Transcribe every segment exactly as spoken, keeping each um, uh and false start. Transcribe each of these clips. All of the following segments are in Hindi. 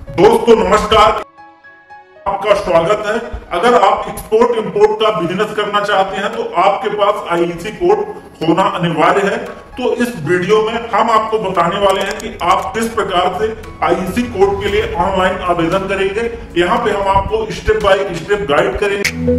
दोस्तों नमस्कार, आपका स्वागत है। अगर आप एक्सपोर्ट इंपोर्ट का बिजनेस करना चाहते हैं तो आपके पास आईईसी कोड होना अनिवार्य है। तो इस वीडियो में हम आपको बताने वाले हैं कि आप किस प्रकार से आईईसी कोड के लिए ऑनलाइन आवेदन करेंगे। यहाँ पे हम आपको स्टेप बाय स्टेप गाइड करेंगे।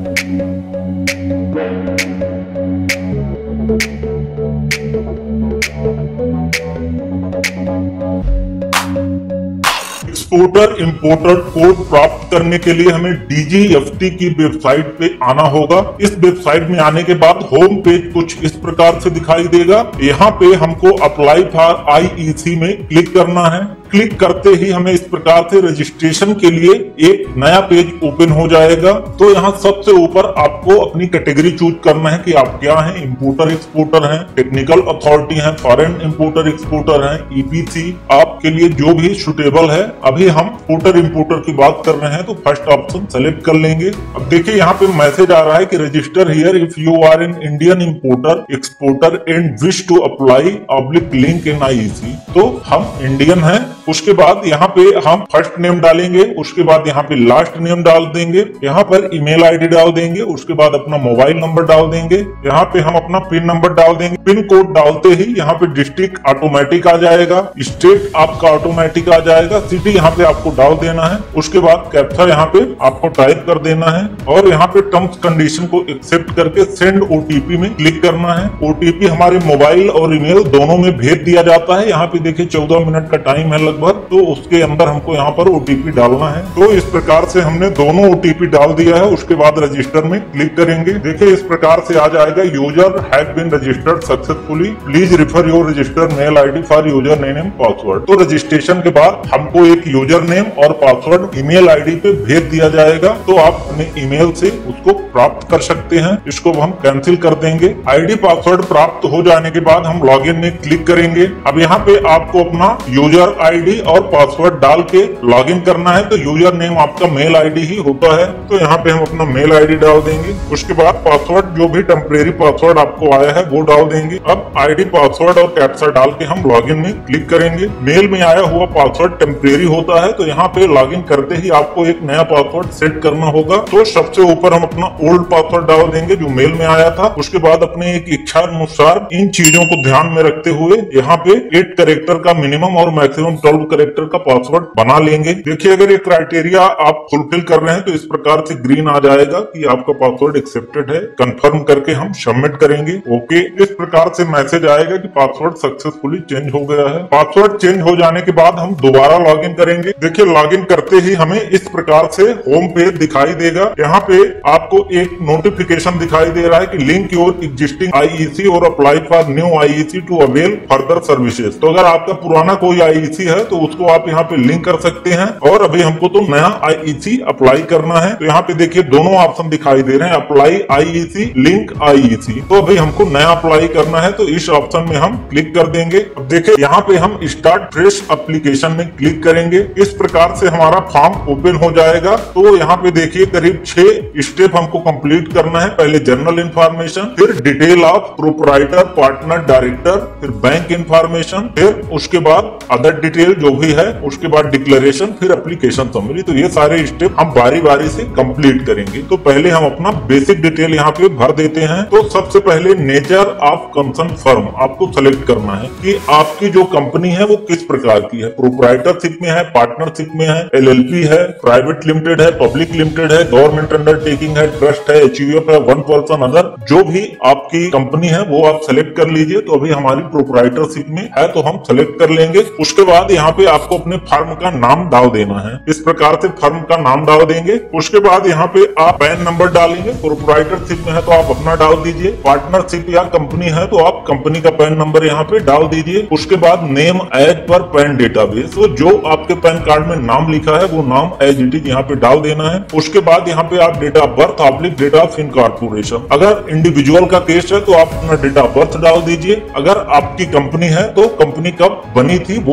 एक्सपोर्टर इंपोर्टर कोड प्राप्त करने के लिए हमें डीजीएफटी की वेबसाइट पे आना होगा। इस वेबसाइट में आने के बाद होम पेज कुछ इस प्रकार से दिखाई देगा। यहाँ पे हमको अप्लाई फॉर आईईसी में क्लिक करना है। क्लिक करते ही हमें इस प्रकार से रजिस्ट्रेशन के लिए एक नया पेज ओपन हो जाएगा। तो यहाँ सबसे ऊपर आपको अपनी कैटेगरी चूज करना है कि आप क्या हैं, इंपोर्टर एक्सपोर्टर हैं, टेक्निकल अथॉरिटी हैं, फॉरेन इंपोर्टर एक्सपोर्टर हैं, ईपीसी, आपके लिए जो भी सुटेबल है। अभी हम एक्सपोर्टर इंपोर्टर की बात कर रहे हैं तो फर्स्ट ऑप्शन सेलेक्ट कर लेंगे। अब देखिए यहाँ पे मैसेज आ रहा है कि register here if you are an Indian importer exporter and wish to apply oblique link in IEC. तो हम इंडियन हैं। उसके बाद यहाँ पे हम फर्स्ट नेम डालेंगे, उसके बाद यहाँ पे लास्ट नेम डाल देंगे, यहाँ पर ईमेल आईडी डाल देंगे, उसके बाद अपना मोबाइल नंबर डाल देंगे, यहाँ पे हम अपना पिन नंबर डाल देंगे। पिन कोड डालते ही यहाँ पे डिस्ट्रिक्ट ऑटोमेटिक आ जाएगा, स्टेट आपका ऑटोमेटिक आ जाएगा, सिटी यहाँ पे आपको डाल देना है। उसके बाद कैप्चा यहाँ पे आपको टाइप कर देना है और यहाँ पे टर्म्स कंडीशन को एक्सेप्ट करके सेंड ओटीपी में क्लिक करना है। ओटीपी हमारे मोबाइल और ईमेल दोनों में भेज दिया जाता है। यहाँ पे देखिए चौदह मिनट का टाइम है लगभग, तो उसके अंदर हमको यहाँ पर ओटीपी डालना है। तो इस प्रकार से हमने दोनों ओटीपी डाल दिया है। उसके बाद रजिस्टर में क्लिक करेंगे। देखिए इस प्रकार से आ जाएगा, user have been registered successfully, please refer your registered mail ID for user name and password. तो रजिस्ट्रेशन के बाद हमको एक यूजर नेम और पासवर्ड ईमेल आईडी पे भेज दिया जाएगा। तो आप अपने ईमेल से उसको प्राप्त कर सकते हैं। इसको हम कैंसिल कर देंगे। आईडी पासवर्ड प्राप्त हो जाने के बाद हम लॉगिन में क्लिक करेंगे। अब यहाँ पे आपको अपना यूजर आईडी और पासवर्ड डाल के लॉगिन करना है। तो यूजर नेम आपका मेल आईडी ही होता है, तो यहाँ पे हम अपना मेल आईडी डाल देंगे। उसके बाद पासवर्ड जो भी टेम्परेरी पासवर्ड आपको आया है वो डाल देंगे। अब आईडी पासवर्ड और कैप्चा डाल के हम लॉगिन में क्लिक करेंगे। मेल में आया हुआ पासवर्ड टेम्परेरी होता है, तो यहाँ पे लॉगिन करते ही आपको एक नया पासवर्ड सेट करना होगा। तो सबसे ऊपर हम अपना ओल्ड पासवर्ड डाल देंगे जो मेल में आया था। उसके बाद अपने एक इच्छा अनुसार इन चीजों को ध्यान में रखते हुए यहाँ पे एट कैरेक्टर का मिनिमम और मैक्सिमम ट्वेल्व कैरेक्टर का पासवर्ड बना लेंगे। देखिए अगर ये क्राइटेरिया आप फुलफिल कर रहे हैं तो इस प्रकार से ग्रीन आ जाएगा कि आपका पासवर्ड एक्सेप्टेड है। कंफर्म करके हम सबमिट करेंगे। ओके, इस प्रकार से मैसेज आएगा कि पासवर्ड सक्सेसफुली चेंज हो गया है। पासवर्ड चेंज हो जाने के बाद हम दोबारा लॉगिन करेंगे। देखिए लॉगिन करते ही हमें इस प्रकार से होम पेज दिखाई देगा। यहाँ पे आपको एक नोटिफिकेशन दिखाई दे रहा है कि लिंक योर एग्जिस्टिंग आईईसी और apply for new IEC to avail further services. तो अगर आपका पुराना कोई आईईसी है तो उसको आप यहाँ पे लिंक कर सकते हैं। और अभी हमको तो नया आईईसी अप्लाई करना है। तो यहाँ पे देखिए दोनों ऑप्शन दिखाई दे रहे हैं, अप्लाई आईईसी, लिंक आईईसी। तो अभी हमको नया अप्लाई करना है, तो इस ऑप्शन में हम क्लिक कर देंगे। अब देखिए यहाँ पे हम स्टार्ट फ्रेश एप्लीकेशन में क्लिक करेंगे। इस प्रकार से हमारा फॉर्म ओपन हो जाएगा। तो यहाँ पे देखिए करीब छह स्टेप हमको कंप्लीट करना है। पहले जनरल इंफॉर्मेशन, फिर detail of proprietor, partner, director, फिर बैंक इंफॉर्मेशन, फिर उसके बाद अदर डिटेल जो भी है, उसके बाद डिक्लेरेशन, फिर एप्लीकेशन समरी। तो ये सारे स्टेप हम बारी बारी से कंप्लीट करेंगे। तो पहले हम अपना बेसिक डिटेल यहाँ पे भर देते हैं। तो सबसे पहले नेचर ऑफ कंसर्न फर्म आपको सेलेक्ट करना है कि आपकी जो कंपनी है वो किस प्रकार की है। प्रोपराइटरशिप में है, पार्टनरशिप में है, एलएलपी है, प्राइवेट लिमिटेड है, पब्लिक लिमिटेड है, गवर्नमेंट अंडरटेकिंग है, ट्रस्ट है, एचयूएफ है, वन पर्सन अदर, जो भी आपकी कंपनी है वो आप सेलेक्ट कर लीजिए। तो अभी हमारी प्रोपराइटरशिप में है तो हम सेलेक्ट कर लेंगे। उसके बाद यहाँ पे आपको अपने फर्म का नाम डाल देना है। इस प्रकार से फर्म का नाम डाल देंगे। उसके बाद यहाँ पे आप पैन नंबर डालेंगे। प्रोपराइटरशिप में है तो आप अपना डाल दीजिए। पार्टनरशिप या कंपनी है तो आप कंपनी का पैन नंबर यहाँ पे डाल दीजिए। उसके बाद name as per PAN database, तो जो आपके पैन कार्ड में नाम लिखा है वो नाम एज इट इज यहाँ पे डाल देना है। उसके बाद यहाँ पे आप date of birth oblique date of incorporation, अगर इंडिविजुअल का केस है तो आप अपना डेट ऑफ बर्थ डाल दीजिए। अगर आपकी कंपनी है तो कंपनी कब बनी थी वो डेट ऑफ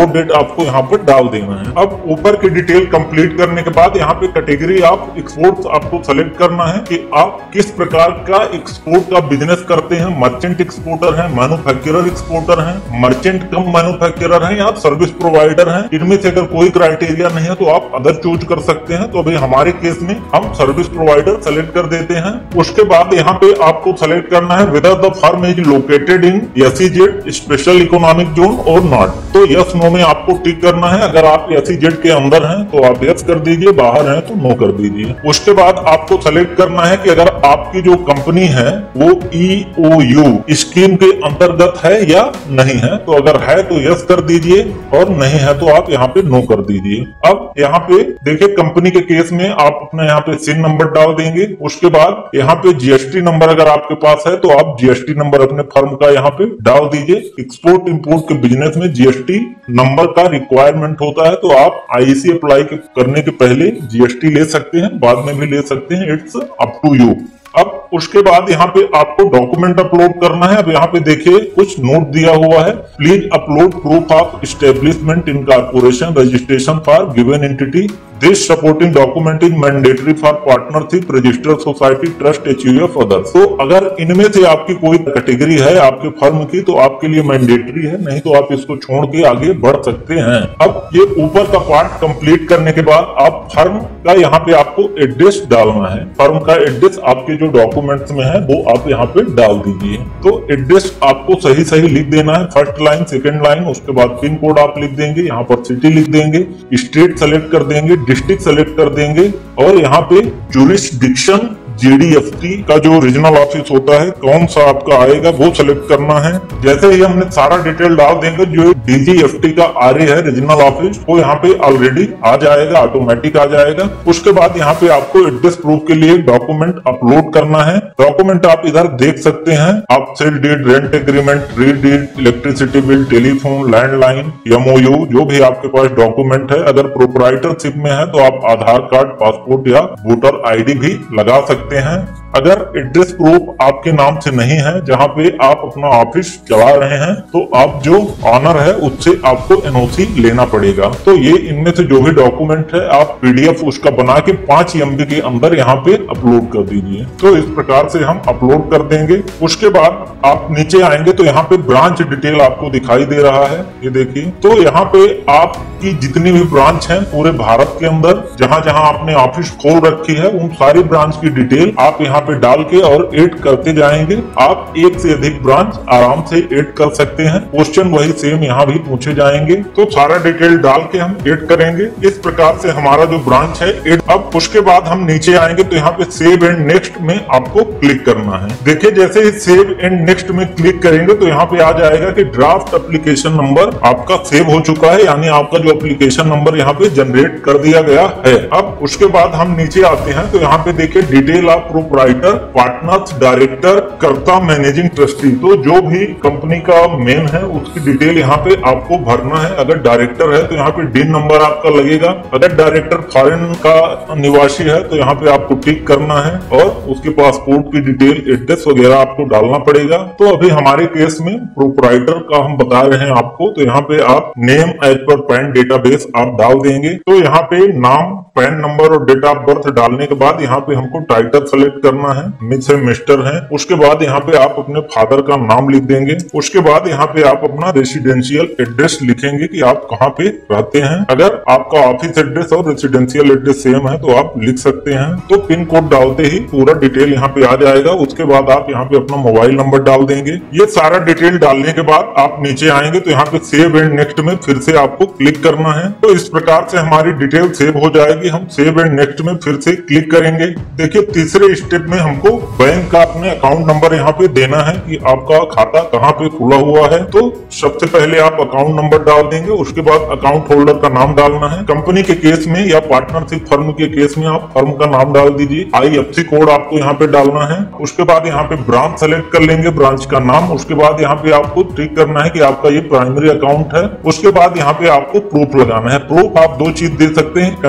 आपको यहाँ पर डाल देना है। अब ऊपर की डिटेल कंप्लीट करने के बाद यहाँ पे कैटेगरी ऑफ एक्सपोर्ट आपको सेलेक्ट करना है कि आप किस प्रकार का एक्सपोर्ट का बिजनेस करते हैं। मर्चेंट एक्सपोर्टर हैं, मैन्युफैक्चरर एक्सपोर्टर हैं, मर्चेंट कम मैन्युफैक्चरर हैं या सर्विस प्रोवाइडर हैं। इनमें से अगर कोई क्राइटेरिया नहीं है तो आप अदर चूज कर सकते हैं। तो अभी हमारे केस में हम सर्विस प्रोवाइडर सेलेक्ट कर देते हैं। उसके बाद यहाँ पे आपको सेलेक्ट करना है whether the firm is located in SEZ special economic zone और नॉट। तो यस नो में आपको टिक करना है। अगर आप एसईजेड के अंदर हैं तो आप यस कर दीजिए, बाहर हैं तो नो कर दीजिए। उसके बाद आपको सेलेक्ट करना है कि अगर आपकी जो कंपनी है वो ई ओ यू स्कीम के अंतर्गत है या नहीं है। तो अगर है तो यस कर दीजिए और नहीं है तो आप यहाँ पे नो कर दीजिए। अब यहाँ पे देखिए कंपनी के केस में आप अपना यहाँ पे सिन नंबर डाल देंगे। उसके बाद यहाँ पे जीएसटी नंबर अगर आपके पास है तो आप जीएसटी नंबर अपने फर्म का यहाँ पे डाल दीजिए। एक्सपोर्ट इंपोर्ट के बिजनेस में जीएसटी नंबर का रिक्वायरमेंट होता है, तो आप आईसी अप्लाई करने के पहले जीएसटी ले सकते हैं, बाद में भी ले सकते हैं, इट्स अप टू यू। अब उसके बाद यहाँ पे आपको डॉक्यूमेंट अपलोड करना है। अब यहाँ पे देखिए कुछ नोट दिया हुआ है, please upload proof of establishment incorporation registration for given entity. This supporting document is mandatory for partnership, registered society, trust, HUF, others. तो अगर इनमें से आपकी कोई कैटेगरी है आपके फर्म की तो आपके लिए मैंडेटरी है, नहीं तो आप इसको छोड़ के आगे बढ़ सकते हैं। अब ये ऊपर का पार्ट कंप्लीट करने के बाद आप फर्म का यहाँ पे आपको एड्रेस डालना है। फर्म का एड्रेस आपके जो डॉक्यूमेंट्स में है वो आप यहाँ पे डाल दीजिए। तो एड्रेस आपको सही सही लिख देना है, फर्स्ट लाइन, सेकेंड लाइन। उसके बाद पिन कोड आप लिख देंगे, यहाँ पर सिटी लिख देंगे, स्टेट सेलेक्ट कर देंगे, डिस्ट्रिक्ट सेलेक्ट कर देंगे और यहाँ पे जुरिस्डिक्शन जीडीएफटी का जो रीजनल ऑफिस होता है कौन सा आपका आएगा वो सेलेक्ट करना है। जैसे ही हमने सारा डिटेल डाल देंगे, जो डीजीएफटी का आरए है रीजनल ऑफिस वो यहाँ पे ऑलरेडी आ जाएगा, ऑटोमेटिक आ जाएगा। उसके बाद यहाँ पे आपको एड्रेस प्रूफ के लिए डॉक्यूमेंट अपलोड करना है। डॉक्यूमेंट आप इधर देख सकते हैं, आप sale deed, rent agreement, read deed, electricity bill, telephone, landline, MOU, जो भी आपके पास डॉक्यूमेंट है। अगर प्रोप्राइटरशिप में है तो आप आधार कार्ड, पासपोर्ट या वोटर आईडी भी लगा सकते हैं। अगर एड्रेस प्रूफ आपके नाम से नहीं है, जहां पे आप अपना ऑफिस चला रहे हैं, तो आप जो ऑनर है उससे आपको एनओसी लेना पड़ेगा। तो ये इनमें से जो भी डॉक्यूमेंट है आप पीडीएफ उसका बना के पांच एमबी के अंदर यहाँ पे अपलोड कर दीजिए। तो इस प्रकार से हम अपलोड कर देंगे। उसके बाद आप नीचे आएंगे तो यहाँ पे ब्रांच डिटेल आपको दिखाई दे रहा है, ये देखिए। तो यहाँ पे आपकी जितनी भी ब्रांच है पूरे भारत के अंदर, जहां जहां आपने ऑफिस खोल रखी है, उन सारी ब्रांच की डिटेल आप यहाँ पे डाल के और ऐड करते जाएंगे। आप एक से अधिक ब्रांच आराम से ऐड कर सकते हैं। क्वेश्चन वही सेम यहाँ भी पूछे जाएंगे, तो सारा डिटेल डाल के हम ऐड करेंगे। इस प्रकार से हमारा जो ब्रांच है ऐड। अब उसके बाद हम नीचे आएंगे तो यहाँ पे सेव एंड नेक्स्ट में आपको क्लिक करना है। देखिए जैसे ही सेव एंड नेक्स्ट में क्लिक करेंगे तो यहाँ पे आ जाएगा कि ड्राफ्ट एप्लीकेशन नंबर आपका सेव हो चुका है, यानी आपका जो एप्लीकेशन नंबर यहाँ पे जनरेट कर दिया गया है। अब उसके बाद हम नीचे आते हैं तो यहाँ पे देखिए detail of proprietor, partners, director, karta, managing trustee. तो जो भी कंपनी का मेन है उसकी डिटेल यहाँ पे आपको भरना है। अगर डायरेक्टर है तो यहाँ पे डिन नंबर आपका लगेगा। अगर डायरेक्टर फॉरेन का निवासी है तो यहाँ पे आपको टिक करना है और उसके पासपोर्ट की डिटेल, एड्रेस वगैरह आपको डालना पड़ेगा। तो अभी हमारे केस में प्रोप्राइटर का हम बता रहे हैं आपको, तो यहाँ पे आप name as per PAN database आप डाल देंगे। तो यहाँ पे नाम, पैन नंबर और डेट ऑफ बर्थ डालने के बाद यहाँ पे हमको टाइटल सेलेक्ट करना है, मिस है, मिस्टर है। उसके बाद यहाँ पे आप अपने फादर का नाम लिख देंगे। उसके बाद यहाँ पे आप अपना रेसिडेंशियल एड्रेस लिखेंगे कि आप कहाँ पे रहते हैं। अगर आपका ऑफिस एड्रेस और रेसिडेंशियल एड्रेस सेम है तो आप लिख सकते हैं। तो पिन कोड डालते ही पूरा डिटेल यहाँ पे आ जाएगा। उसके बाद आप यहाँ पे अपना मोबाइल नंबर डाल देंगे। ये सारा डिटेल डालने के बाद आप नीचे आएंगे तो यहाँ पे सेव एंड नेक्स्ट में फिर से आपको क्लिक करना है। तो इस प्रकार से हमारी डिटेल सेव हो जाएगी। हम सेव एंड नेक्स्ट में फिर से क्लिक करेंगे। देखिए तीसरे स्टेप में हमको बैंक का अपने अकाउंट नंबर यहाँ पे देना है कि आपका खाता कहाँ पे खुला हुआ है। तो सबसे पहले आप अकाउंट नंबर डाल देंगे। उसके बाद अकाउंट होल्डर का नाम डालना है। कंपनी के केस में या पार्टनरशिप फर्म के केस में आप फर्म का नाम डाल दीजिए। आईएफएससी कोड आपको यहाँ पे डालना है। उसके बाद यहाँ पे ब्रांच सेलेक्ट कर लेंगे, ब्रांच का नाम। उसके बाद यहाँ पे आपको टिक करना है कि आपका ये प्राइमरी अकाउंट है। उसके बाद यहाँ पे आपको प्रूफ लगाना है। प्रूफ आप दो चीज दे सकते हैं, कैंसल्ड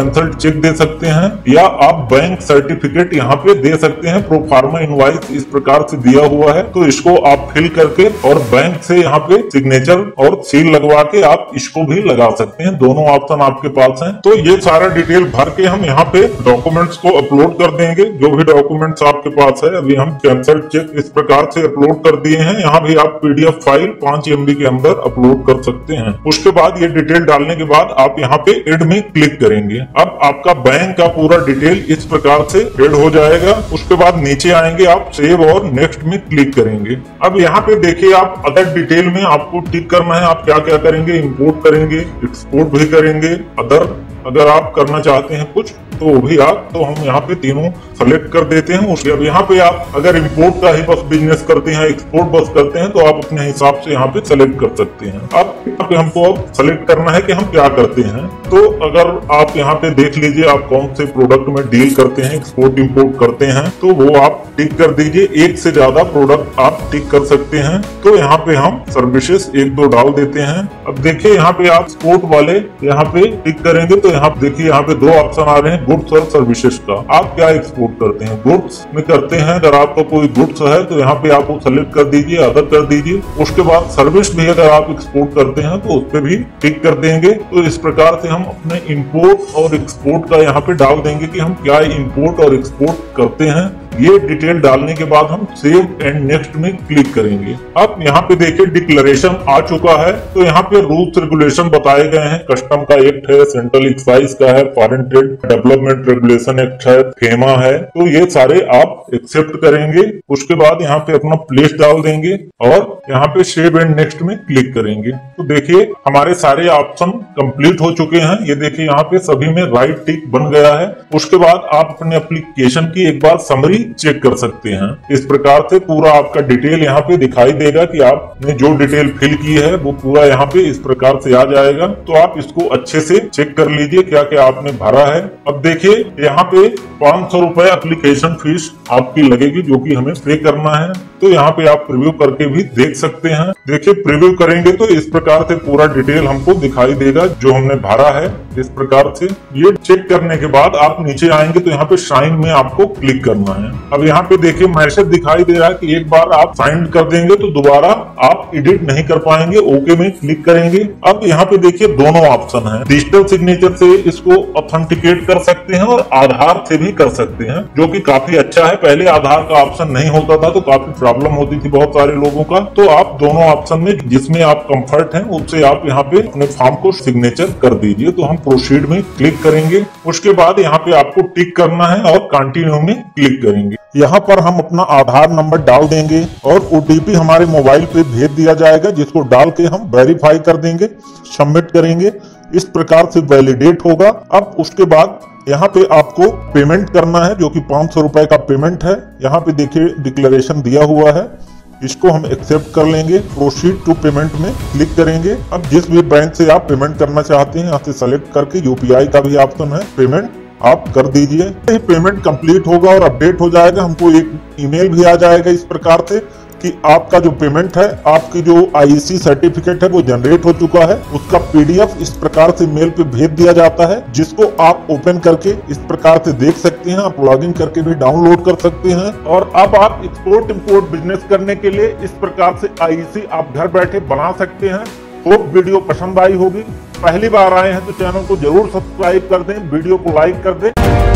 चेक दे सकते हैं या आप बैंक सर्टिफिकेट यहाँ पे दे सकते हैं। प्रोफार्मा इनवॉइस इस प्रकार से दिया हुआ है, तो इसको आप फिल करके और बैंक से यहाँ पे सिग्नेचर और सील लगवा के आप इसको भी लगा सकते हैं। दोनों ऑप्शन आपके पास हैं। तो ये सारा डिटेल भर के हम यहाँ पे डॉक्यूमेंट्स को अपलोड कर देंगे। जो भी डॉक्यूमेंट्स आपके पास है, अभी हम कैंसल चेक इस प्रकार से अपलोड कर दिए हैं। यहाँ भी आप पीडीएफ फाइल पांच एमबी के अंदर अपलोड कर सकते हैं। उसके बाद ये डिटेल डालने के बाद आप यहाँ पे एड में क्लिक करेंगे। अब आपका बैंक का पूरा डिटेल इस प्रकार से एड हो जाएगा। उसके बाद नीचे आएंगे, आप सेव और नेक्स्ट में क्लिक करेंगे। अब यहाँ पे देखिए, आप अदर डिटेल में आपको टिक करना है। आप क्या क्या करेंगे, इंपोर्ट करेंगे, एक्सपोर्ट भी करेंगे, अदर अगर आप करना चाहते हैं कुछ तो वो भी आप, तो हम यहाँ पे तीनों सेलेक्ट कर देते हैं। उसके अब यहाँ पे आप अगर इंपोर्ट का ही बस बिजनेस करते हैं, एक्सपोर्ट बस करते हैं, तो आप अपने हिसाब से यहाँ पे सेलेक्ट कर सकते हैं। अब यहाँ पे हमको अब सेलेक्ट करना है कि हम क्या करते हैं। तो अगर आप यहाँ पे देख लीजिए, आप कौन से प्रोडक्ट में डील करते हैं, एक्सपोर्ट इंपोर्ट करते हैं, तो वो आप टिक कर दीजिए। एक से ज्यादा प्रोडक्ट आप टिक कर सकते हैं। तो यहाँ पे हम सर्विसेज एक दो डाल देते हैं। अब देखिए, यहाँ पे आप एक्सपोर्ट वाले यहाँ पे टिक करेंगे तो यहाँ देखिए, यहाँ पे दो ऑप्शन आ रहे हैं, गुड्स और सर्विसेज का। आप क्या एक्सपोर्ट करते हैं, गुड्स में करते हैं। अगर आपका कोई गुड्स है तो यहाँ पे आप सेलेक्ट कर दीजिए, अदर कर दीजिए। उसके बाद सर्विस भी अगर आप एक्सपोर्ट करते हैं तो उस पर भी टिक कर देंगे। तो इस प्रकार से हम अपने इंपोर्ट और एक्सपोर्ट का यहाँ पे डाल देंगे कि हम क्या इंपोर्ट और एक्सपोर्ट करते हैं। ये डिटेल डालने के बाद हम सेव एंड नेक्स्ट में क्लिक करेंगे। अब यहाँ पे देखिए, डिक्लेरेशन आ चुका है। तो यहाँ पे रूल्स रेगुलेशन बताए गए हैं। कस्टम का एक्ट है, सेंट्रल एक्साइज का है, foreign trade development regulation act है, फेमा है। तो ये सारे आप एक्सेप्ट करेंगे। उसके बाद यहाँ पे अपना प्लेस डाल देंगे और यहाँ पे सेव एंड नेक्स्ट में क्लिक करेंगे। तो देखिए, हमारे सारे ऑप्शन कंप्लीट हो चुके हैं। ये देखिए, यहाँ पे सभी में राइट टिक बन गया है। उसके बाद आप अपने एप्लीकेशन की एक बार समरी चेक कर सकते हैं। इस प्रकार से पूरा आपका डिटेल यहाँ पे दिखाई देगा कि आपने जो डिटेल फिल की है वो पूरा यहाँ पे इस प्रकार से आ जाएगा। तो आप इसको अच्छे से चेक कर लीजिए क्या क्या आपने भरा है। अब देखिए, यहाँ पे पाँच सौ रुपए एप्लीकेशन फीस आपकी लगेगी, जो कि हमें पे करना है। तो यहाँ पे आप प्रीव्यू करके भी देख सकते हैं। देखिए, प्रीव्यू करेंगे तो इस प्रकार से पूरा डिटेल हमको दिखाई देगा जो हमने भरा है। इस प्रकार से ये चेक करने के बाद आप नीचे आएंगे तो यहाँ पे साइन में आपको क्लिक करना है। अब यहाँ पे देखिए, मैसेज दिखाई दे रहा है कि एक बार आप साइन कर देंगे तो दोबारा आप एडिट नहीं कर पाएंगे। ओके में क्लिक करेंगे। अब यहाँ पे देखिए, दोनों ऑप्शन है। डिजिटल सिग्नेचर से इसको ऑथेंटिकेट कर सकते हैं और आधार से भी कर सकते हैं, जो कि काफी अच्छा है। पहले आधार का ऑप्शन नहीं होता था तो काफी प्रॉब्लम होती थी बहुत सारे लोगों का। तो आप दोनों ऑप्शन में जिसमें आप कंफर्ट हैं उससे आप यहाँ पे अपने फॉर्म को सिग्नेचर कर दीजिए। तो हम प्रोसीड में क्लिक करेंगे। उसके बाद यहाँ पे आपको टिक करना है और कंटिन्यू में क्लिक करेंगे। यहाँ पर हम अपना आधार नंबर डाल देंगे और ओटीपी हमारे मोबाइल पे भेज दिया जाएगा, जिसको डाल के हम वेरीफाई कर देंगे, सबमिट करेंगे। इस प्रकार से वैलिडेट होगा। अब उसके बाद यहाँ पे आपको पेमेंट करना है, जो कि पाँच सौ रुपए का पेमेंट है। यहाँ पे देखिए, डिक्लेरेशन दिया हुआ है, इसको हम एक्सेप्ट कर लेंगे। प्रोसीड टू पेमेंट में क्लिक करेंगे। अब जिस भी बैंक से आप पेमेंट करना चाहते हैं, यहाँ से सेलेक्ट करके यूपीआई का भी ऑप्शन है, पेमेंट आप कर दीजिए। पेमेंट कंप्लीट होगा और अपडेट हो जाएगा। हमको एक ईमेल भी आ जाएगा इस प्रकार से कि आपका जो पेमेंट है, आपकी जो आईसी सर्टिफिकेट है वो जनरेट हो चुका है। उसका पीडीएफ इस प्रकार से मेल पे भेज दिया जाता है, जिसको आप ओपन करके इस प्रकार से देख सकते हैं। आप लॉगिन करके भी डाउनलोड कर सकते हैं। और अब आप एक्सपोर्ट इंपोर्ट बिजनेस करने के लिए इस प्रकार से आईसी आप घर बैठे बना सकते हैं। होप वीडियो पसंद आई होगी। पहली बार आए हैं तो चैनल को जरूर सब्सक्राइब कर दें, वीडियो को लाइक कर दें।